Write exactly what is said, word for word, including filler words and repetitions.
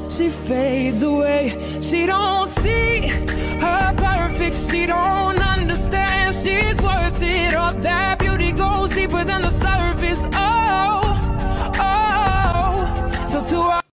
she fades away. She don't see her perfect, she don't understand she's worth it. All that beauty goes deeper than the surface. Oh,